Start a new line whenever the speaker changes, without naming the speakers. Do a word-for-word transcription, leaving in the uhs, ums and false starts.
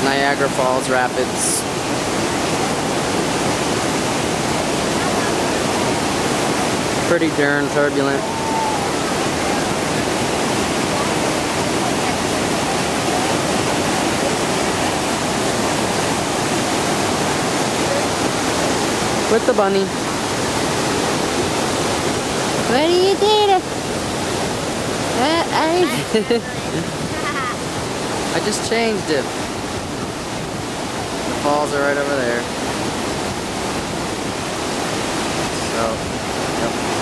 Niagara Falls Rapids. Pretty darn turbulent. With the bunny. What are you doing? Uh, I, I just changed it. The falls are right over there. So, yep.